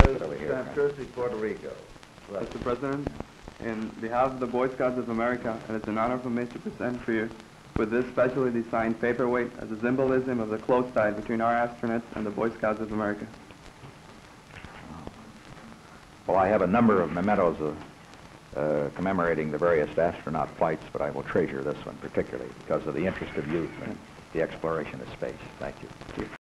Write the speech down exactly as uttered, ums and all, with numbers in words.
Martinez over of here. Santurce, Puerto Rico. Right. Mister President, in behalf of the Boy Scouts of America, it is an honor for me to present for you with this specially designed paperweight as a symbolism of the close tie between our astronauts and the Boy Scouts of America. Well, I have a number of mementos of, uh, commemorating the various astronaut flights, but I will treasure this one particularly because of the interest of youth and the exploration of space. Thank you.